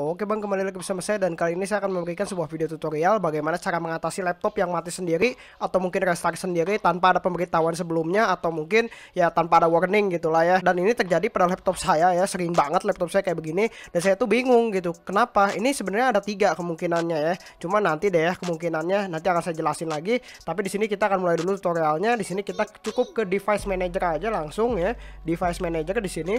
Oke bang, kembali lagi bersama saya dan kali ini saya akan memberikan sebuah video tutorial bagaimana cara mengatasi laptop yang mati sendiri atau mungkin restart sendiri tanpa ada pemberitahuan sebelumnya atau mungkin ya tanpa ada warning gitulah ya. Dan ini terjadi pada laptop saya ya, sering banget laptop saya kayak begini dan saya tuh bingung gitu. Kenapa? Ini sebenarnya ada 3 kemungkinannya ya. Cuma nanti deh ya kemungkinannya nanti akan saya jelasin lagi. Tapi di sini kita akan mulai dulu tutorialnya. Di sini kita cukup ke device manager aja langsung ya. Device manager di sini.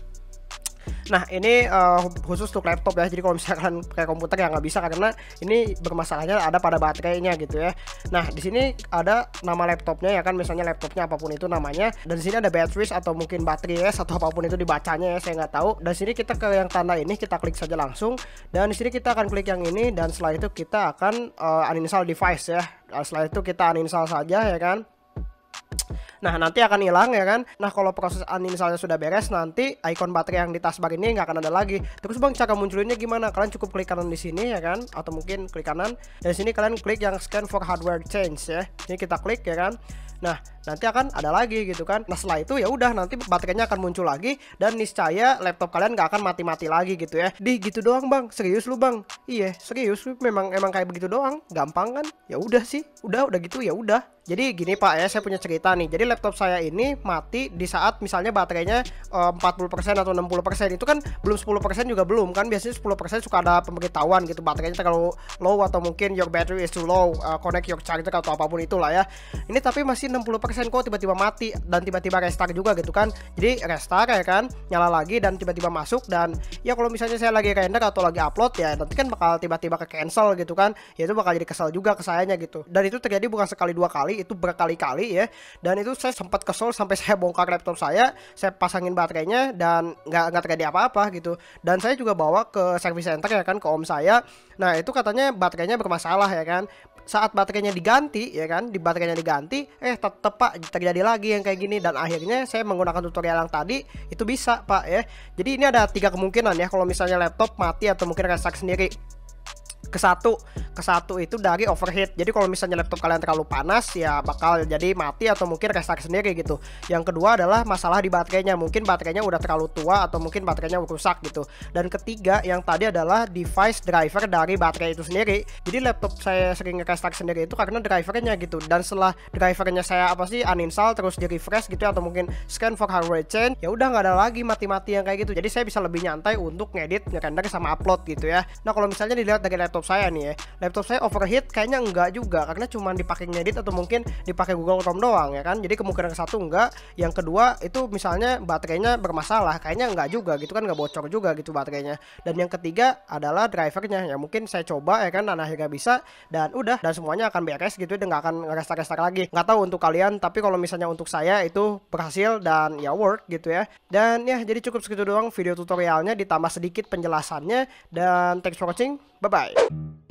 Nah ini khusus untuk laptop ya, jadi kalau misalkan pakai komputer ya nggak bisa karena ini bermasalahnya ada pada baterainya gitu ya. Nah di sini ada nama laptopnya ya kan, misalnya laptopnya apapun itu namanya, dan di sini ada batteries atau mungkin batteries atau apapun itu dibacanya ya, saya nggak tahu. Dan sini kita ke yang tanda ini kita klik saja langsung, dan di sini kita akan klik yang ini dan setelah itu kita akan uninstall device ya. Setelah itu kita uninstall saja ya kan. Nah nanti akan hilang ya kan. Nah kalau proses uninstallnya sudah beres, nanti icon baterai yang di taskbar ini nggak akan ada lagi. Terus bang, cara munculinnya gimana? Kalian cukup klik kanan di sini ya kan, atau mungkin klik kanan. Dan sini kalian klik yang scan for hardware change ya. Ini kita klik ya kan. Nah nanti akan ada lagi gitu kan. Nah setelah itu ya udah nanti baterainya akan muncul lagi dan niscaya laptop kalian nggak akan mati-mati lagi gitu ya. Gitu doang bang, serius lu bang? Iya serius, memang kayak begitu doang, gampang kan? Ya udah sih, udah gitu ya udah. Jadi gini pak ya, saya punya cerita nih. Jadi laptop saya ini mati di saat misalnya baterainya 40% atau 60%. Itu kan belum 10% juga belum kan. Biasanya 10% suka ada pemberitahuan gitu, baterainya terlalu low atau mungkin your battery is too low, connect your charger atau apapun itulah ya. Ini tapi masih 60% kok tiba-tiba mati dan tiba-tiba restart juga gitu kan. Jadi restart ya kan, nyala lagi dan tiba-tiba masuk. Dan ya kalau misalnya saya lagi render atau lagi upload ya nanti kan bakal tiba-tiba ke cancel gitu kan. Ya itu bakal jadi kesal juga ke sayanya gitu. Dan itu terjadi bukan sekali 2 kali, itu berkali-kali ya. Dan itu saya sempat kesel sampai saya bongkar laptop saya pasangin baterainya dan nggak terjadi apa-apa gitu. Dan saya juga bawa ke service center ya kan, ke om saya. Nah itu katanya baterainya bermasalah ya kan. Saat baterainya diganti ya kan, di baterainya diganti tetep pak terjadi lagi yang kayak gini. Dan akhirnya saya menggunakan tutorial yang tadi itu bisa pak ya. Jadi ini ada 3 kemungkinan ya kalau misalnya laptop mati atau mungkin restart sendiri. Ke satu itu dari overheat. Jadi kalau misalnya laptop kalian terlalu panas ya bakal jadi mati atau mungkin restart sendiri gitu. Yang kedua adalah masalah di baterainya, mungkin baterainya udah terlalu tua atau mungkin baterainya rusak gitu. Dan ketiga yang tadi adalah device driver dari baterai itu sendiri. Jadi laptop saya sering restart sendiri itu karena drivernya gitu. Dan setelah drivernya saya uninstall terus di refresh gitu atau mungkin scan for hardware change, ya udah nggak ada lagi mati-mati yang kayak gitu. Jadi saya bisa lebih nyantai untuk ngedit, ngerender sama upload gitu ya. Nah kalau misalnya dilihat dari laptop saya nih ya, laptop saya overheat kayaknya enggak juga karena cuma dipakai ngedit atau mungkin dipakai Google Chrome doang ya kan. Jadi kemungkinan ke satu enggak. Yang kedua itu misalnya baterainya bermasalah, kayaknya enggak juga gitu kan, enggak bocor juga gitu baterainya. Dan yang ketiga adalah drivernya ya, mungkin saya coba ya kan dan akhirnya bisa dan udah, dan semuanya akan beres gitu dan nggak akan restart lagi. Nggak tahu untuk kalian, tapi kalau misalnya untuk saya itu berhasil dan ya work gitu ya. Dan ya jadi cukup segitu doang video tutorialnya ditambah sedikit penjelasannya, dan thanks for watching, bye bye.